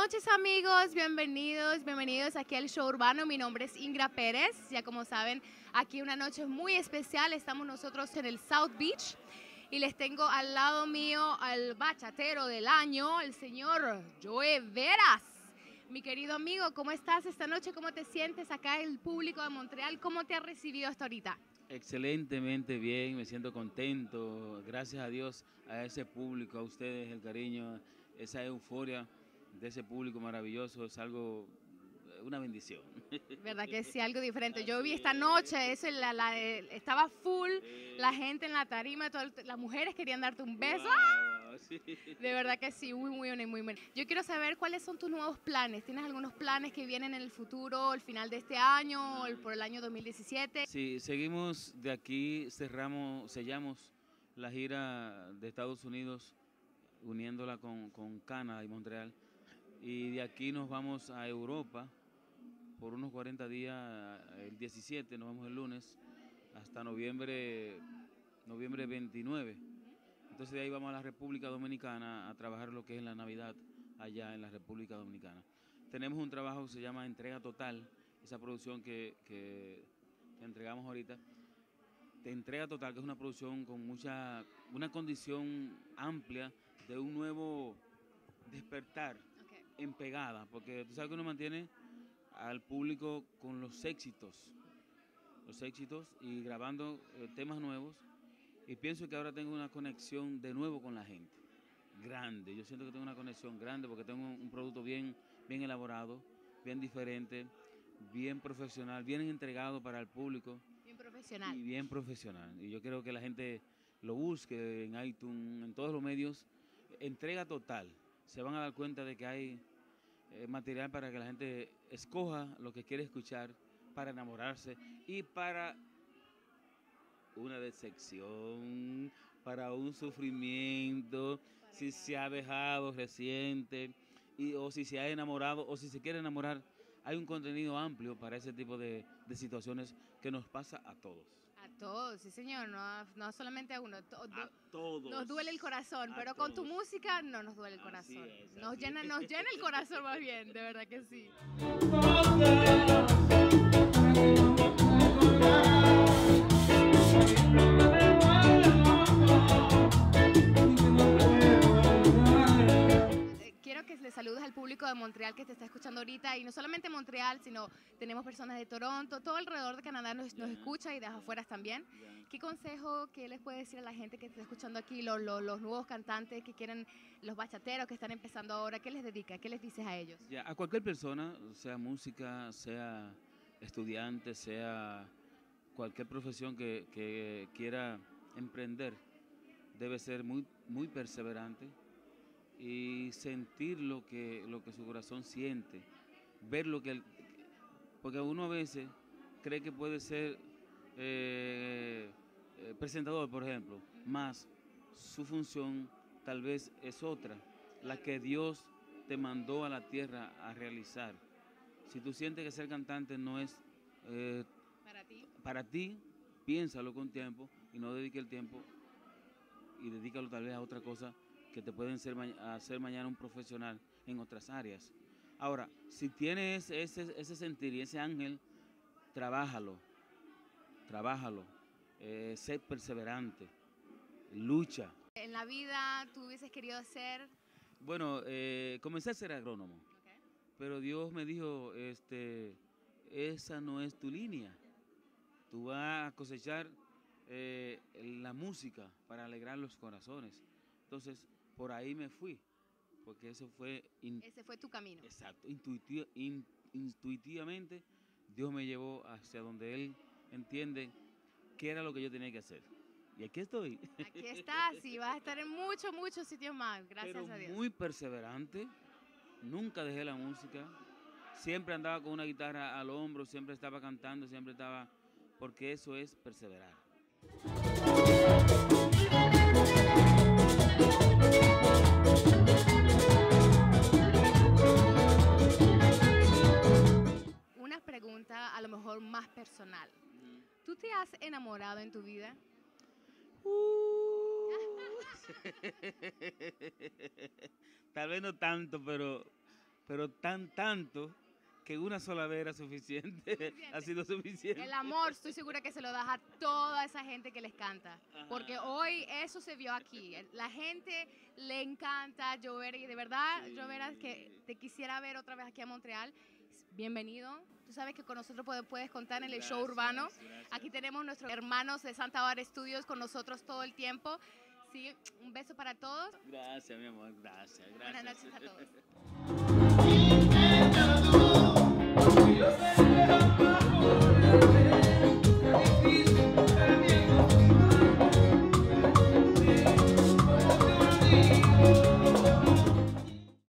noches amigos, bienvenidos aquí al show urbano. Mi nombre es Ingra Pérez. Ya como saben, aquí una noche muy especial. Estamos nosotros en el South Beach y les tengo al lado mío al bachatero del año, el señor Joe Veras. Mi querido amigo, ¿cómo estás esta noche? ¿Cómo te sientes acá el público de Montreal? ¿Cómo te ha recibido hasta ahorita? Excelentemente bien, me siento contento, gracias a Dios, a ese público, a ustedes, el cariño, esa euforia de ese público maravilloso, es algo, una bendición. ¿Verdad que sí? Algo diferente. Yo vi esta noche, eso, estaba full, la gente en la tarima, las mujeres querían darte un beso. Wow, sí. De verdad que sí, muy bien. Yo quiero saber cuáles son tus nuevos planes. ¿Tienes algunos planes que vienen en el futuro, al final de este año, o por el año 2017? Sí, seguimos de aquí, sellamos la gira de Estados Unidos, uniéndola con Canadá y Montreal, y de aquí nos vamos a Europa por unos 40 días, el 17, nos vamos el lunes, hasta noviembre 29. Entonces de ahí vamos a la República Dominicana a trabajar lo que es la Navidad allá en la República Dominicana. Tenemos un trabajo que se llama Entrega Total, esa producción que entregamos ahorita, de Entrega Total, que es una producción con una condición amplia de un nuevo despertar en pegada, porque tú sabes que uno mantiene al público con los éxitos y grabando temas nuevos, y pienso que ahora tengo una conexión de nuevo con la gente, grande. Yo siento que tengo una conexión grande porque tengo un producto bien elaborado, bien diferente, bien profesional, bien entregado para el público. Bien profesional. Y bien profesional. Y yo creo que la gente lo busque en iTunes, en todos los medios. Entrega Total. Se van a dar cuenta de que hay material para que la gente escoja lo que quiere escuchar, para enamorarse y para una decepción, para un sufrimiento, si se ha dejado reciente, o si se ha enamorado, o si se quiere enamorar. Hay un contenido amplio para ese tipo de situaciones que nos pasa a todos. A todos, sí señor, no solamente a uno. A todos. Nos duele el corazón, A pero todos. con tu música no nos duele el Así corazón. es, Nos así llena el corazón más bien, de verdad que sí. Quiero que le saludes al público de Montreal que te está escuchando ahorita, y no solamente Montreal, sino tenemos personas de Toronto, todo alrededor de Canadá nos escucha, y de afuera también. ¿Qué consejo, qué les puede decir a la gente que está escuchando aquí, los nuevos cantantes que quieren, los bachateros que están empezando ahora? ¿Qué les dedica? ¿Qué les dices a ellos? A cualquier persona, sea música, sea estudiante, sea cualquier profesión que quiera emprender, debe ser muy perseverante y sentir lo que su corazón siente, ver porque uno a veces cree que puede ser presentador, por ejemplo, más su función tal vez es otra, la que Dios te mandó a la tierra a realizar. Si tú sientes que ser cantante no es para ti, piénsalo con tiempo y no dedique el tiempo, y dedícalo tal vez a otra cosa que te pueden hacer mañana un profesional en otras áreas. Ahora, si tienes ese sentir y ese ángel, trabájalo, sé perseverante, lucha. En la vida, ¿tú hubieses querido ser? Bueno, comencé a ser agrónomo, pero Dios me dijo, esa no es tu línea. Tú vas a cosechar la música para alegrar los corazones. Entonces, por ahí me fui, porque ese fue tu camino. Exacto, intuitivamente Dios me llevó hacia donde Él entiende qué era lo que yo tenía que hacer. Y aquí estoy. Aquí estás y vas a estar en muchos sitios más, gracias a Dios. Muy perseverante, nunca dejé la música, siempre andaba con una guitarra al hombro, siempre estaba cantando, porque eso es perseverar. Una pregunta a lo mejor más personal. ¿Tú te has enamorado en tu vida? Tal vez no tanto, pero pero tanto que una sola vez era suficiente, ha sido suficiente. El amor, estoy segura que se lo das a toda esa gente que les canta, porque hoy eso se vio aquí. La gente le encanta Llovera y de verdad, Sí. Llovera, que te quisiera ver otra vez aquí a Montreal. Bienvenido. Tú sabes que con nosotros puedes contar en el show urbano. Gracias. Aquí tenemos nuestros hermanos de Santa Bárbara Studios con nosotros todo el tiempo. Sí, un beso para todos. Gracias, mi amor, gracias. Buenas noches a todos.